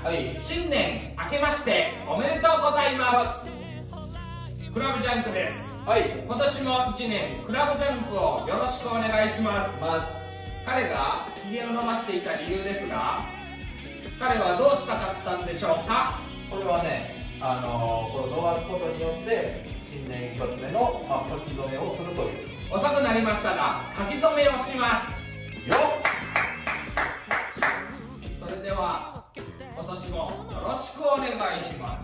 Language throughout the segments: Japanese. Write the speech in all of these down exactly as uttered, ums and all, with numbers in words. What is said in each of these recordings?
はい、 新年明けましておめでとうございます。クラブジャンクです。 はい、 今年もいちねんクラブジャンクをよろしくお願いします。 ます。 彼がひげを伸ばしていた理由ですが、彼はどうしたかったんでしょうか。 これはね、あのー、これを伸ばすことによって新年一発目の、まあ、書き初めをするという。 遅くなりましたが書き初めをしますよっ。 それでは今年もよろしくお願いします。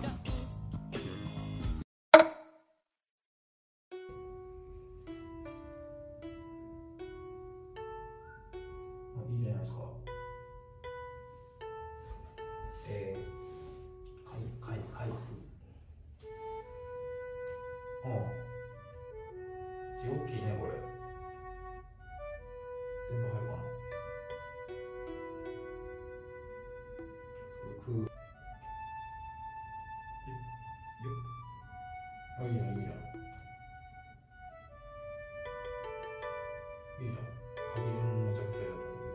いいじゃないですか。えー、かいかい回復。うん。字大きいねこれ。全部入るかな。く。あ、いいじゃんいいじゃん。いいじゃん。書き順めちゃくちゃや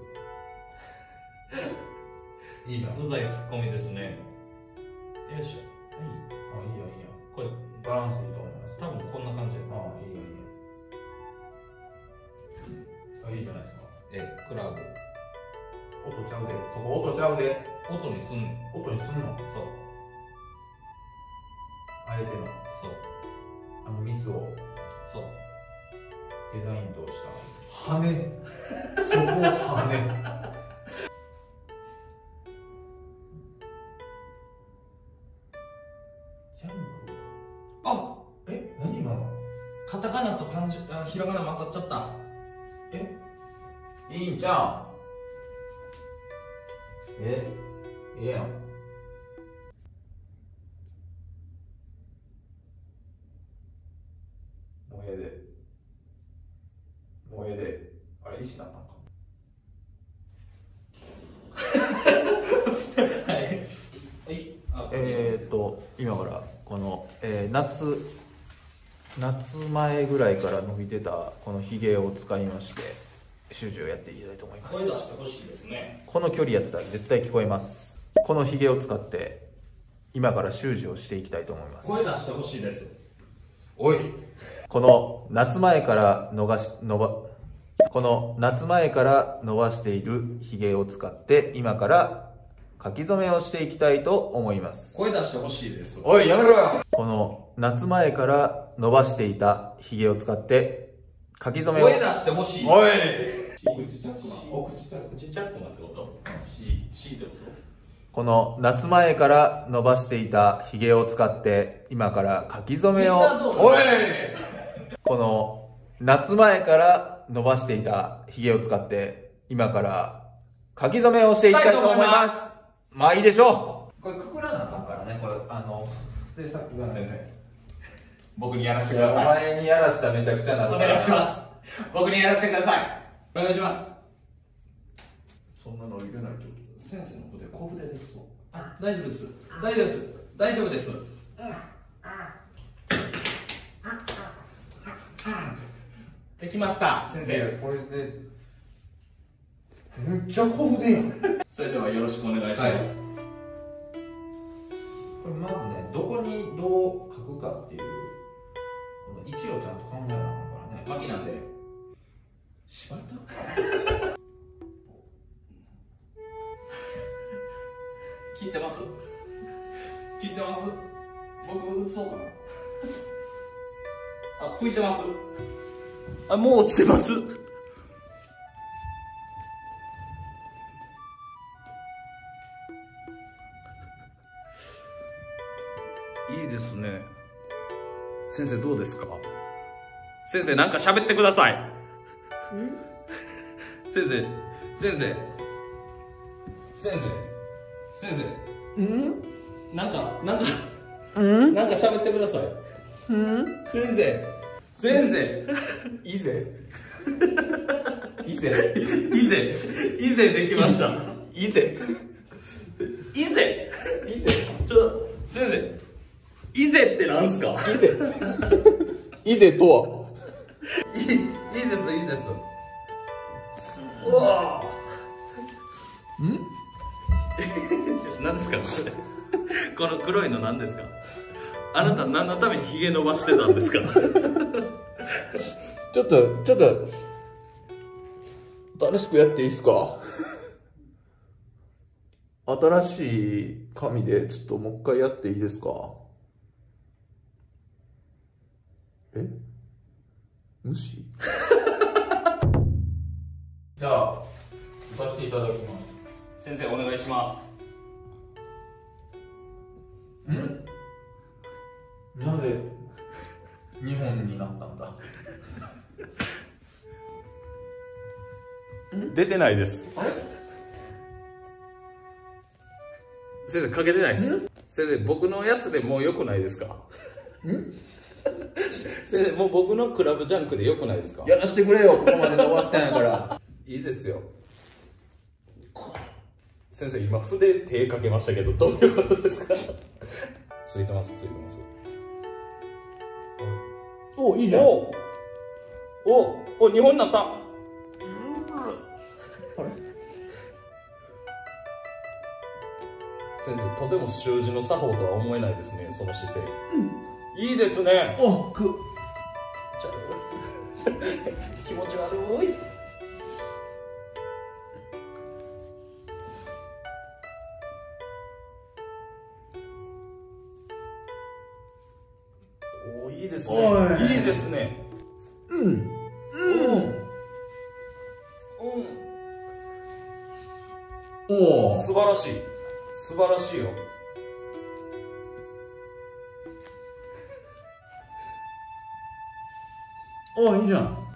と思うけど。いいじゃん。 うざいツッコミですね。よいしょ。 あ、いいやいいや。 これバランスいいと思います。 多分こんな感じや。 ああ、いいやいいや。あ、いいじゃないですか。 え、クラブ。 音ちゃうで。そこ音ちゃうで。 音にすんねん。 音にすんの。 そう。 あえての。 そう。 あのミスをそう。 デザインとした羽。そこ羽。ジャンク。 あ、 え、何今の。 カタカナと漢字、あ、ひらがな混ざっちゃった。 え、いいんちゃうん。え、ええやん。もうええで。もうええで。あれ、石だったんか。 はい。はい。 えーっと、今からこの、えー、夏夏前ぐらいから伸びてたこのひげを使いまして習字をやっていきたいと思います。 声出してほしいですね。 この距離やったら絶対聞こえます。このひげを使って今から習字をしていきたいと思います。 声出してほしいです。 おい、この夏前から伸ばし伸ばこの夏前から伸ばしているひげを使って今から書き初めをしていきたいと思います。 声出してほしいです。 おい、やめろよ。この夏前から伸ばしていたひげを使って書き初めを。 声出してほしい。 おい。 お口チャックマン。お口チャック、口チャックマンってこと？し、しってこと？ この夏前から伸ばしていたひげを使って今から書き初めを。おい。この夏前から伸ばしていたひげを使って今から書き初めをしていきたいと思います。まあいいでしょう。これくくらなあかんからね。これあのでさっきが先生、僕にやらせていや、 ください。 お前にやらしたらめちゃくちゃなる。 お願いします。僕にやらせてください。お願いします。 そんなの入れないと。 先生の筆、小筆です。あ、大丈夫です。大丈夫です。大丈夫です。できました、先生。 これでめっちゃ小筆やん。 それではよろしくお願いします。 はい、これまずね、どこにどう書くかっていうこの位置をちゃんと考えなあかんからね。 巻きなんで縛った聞いてます？聞いてます？僕そうかなあ、吹いてます？あ、もう落ちてます？いいですね。先生どうですか？先生なんか喋ってください。先生、先生、先生、先生。ん？なんか、なんか、ん？なんか喋ってください。ん？先生、先生。 いぜ。いぜ。 いぜ、いぜできました。 いぜ。 いぜ。 いぜ。 ちょっと、先生。いぜってなんすか？ いぜ。いぜとは。 いい、いいです、いいです。うわぁ。ん？なん何ですかこれ。この黒いの何ですか。あなた何のためにヒゲ伸ばしてたんですか。 ちょっとちょっと新しくやっていいですか。新しい紙でちょっともう一回やっていいですか。え、虫。じゃあさせていただきます。 先生お願いします。 ん？なぜ日本になったんだ。 出てないです。先生かけてないです。先生僕のやつでもう良くないですか。ん？先生もう僕のクラブジャンクで良くないですか。 やらしてくれよ、ここまで伸ばしたんやから。 いいですよ。先生今筆手かけましたけどどういうことですか。ついてますついてます。 お、いいじゃん。 おおお、日本になった。あれ先生とても習字の作法とは思えないですね、その姿勢。うん、いいですね。 おく気持ち悪い。お、いいですね。いいですね。 うんうんうんおお、 素晴らしい素晴らしいよ。 おお、いいじゃん。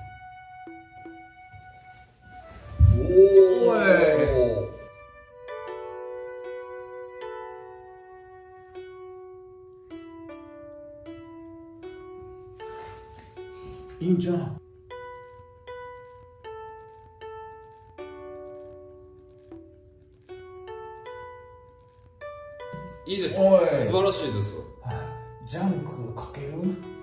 おお、 いいんじゃん。 いいです。素晴らしいです。 ジャンクかける。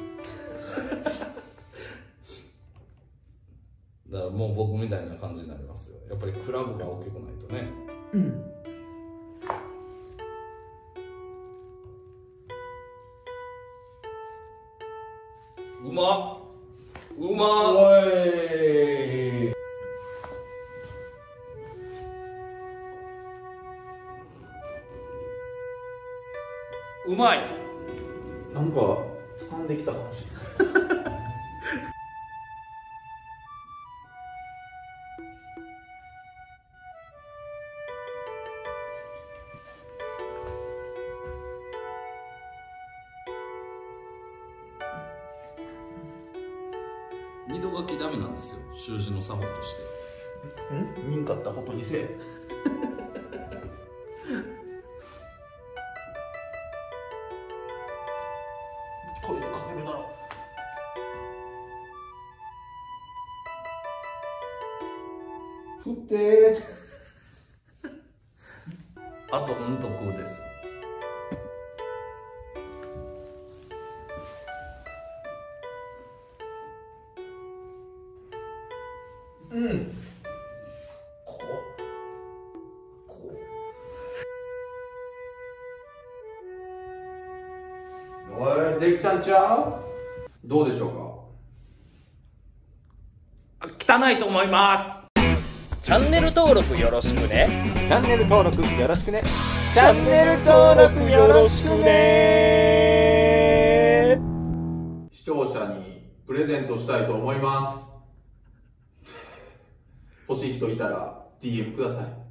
だからもう僕みたいな感じになりますよ。やっぱりクラブが大きくないとね。 うん。 うまっうまっ。 おい。 うまい。 なんか掴んできたかもしれない。 二度書きダメなんですよ、習字の作法として。 ん？見んかったことにせえ。これで書けるだろ。振ってあとうんとくです。 うん。こう。こう。おい、できたんちゃう？どうでしょうか？ 汚いと思います。チャンネル登録よろしくね。 チャンネル登録よろしくね。 チャンネル登録よろしくね。 視聴者にプレゼントしたいと思います。欲しい人いたら ディーエム ください。